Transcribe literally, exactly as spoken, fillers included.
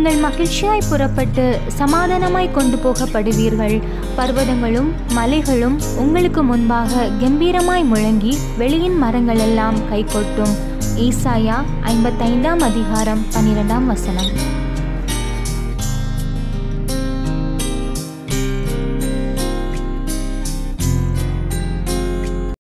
நீங்கள் மகிழ்ச்சியாய் புறப்பட்டு சமாதானமாய் கொண்டு போகப்படுவீர்கள். பர்வதங்களும் மலைகளும் உங்களுக்கு முன்பாக கம்பீரமாய் முழங்கி வெளியின் மரங்களெல்லாம் கைகொட்டும். ஏசாயா ஐம்பத்தைந்தாம் அதிகாரம் பன்னிரெண்டாம் வசனம்.